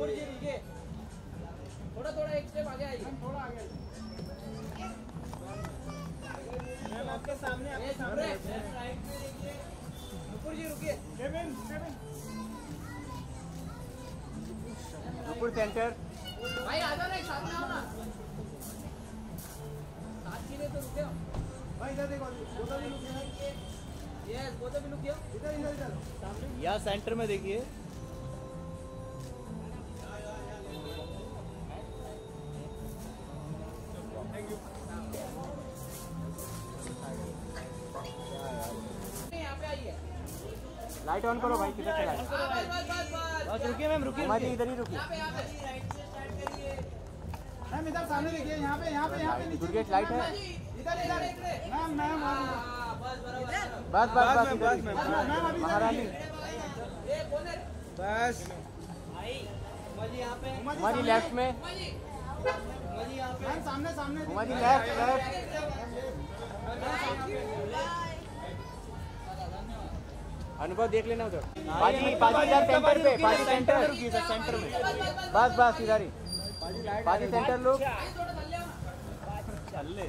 नुपुर जी रुकिए, थोड़ा थोड़ा एक स्टेप आगे आइए, थोड़ा आगे। मैम आपके सामने, आपके सामने राइट में देखिए। नुपुर जी रुकिए। Kevin Nupur center. भाई आ जाओ ना, एक साथ में आओ ना, साथ के लिए तो रुके हो भाई। इधर देखो, गोदा भी रुकिए। यस, गोदा भी रुकिए। इधर इधर इधर सामने या सेंटर में देखिए। Thank you. यहाँ पे आइए, लाइट ऑन करो भाई, किधर चला है? बस रुकिए मैम, रुकिए, हमारी इधर ही रुकिए। यहाँ पे राइट से स्टार्ट करिए। मैम इधर सामने देखिए, यहाँ पे नीचे दुर्गेश लाइट है। इधर मैम बस बराबर। बस बस बस मैम अभी महारानी। ये कौन है? बस मजी यहाँ पे, हमारी लेफ्ट में, मजी यहाँ पे, मैम सामने हमारी लेफ्ट लेफ्ट। अनुभव देख लेना उधर। बाजी बाजी इधर सेंटर पे, बाजी सेंटर सेंटर में। बस बस इधर ही बाजी सेंटर लोग। चल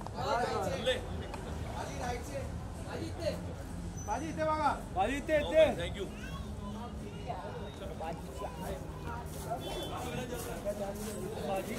बाजी इथे बघा, बाजी इथे थैंक यू।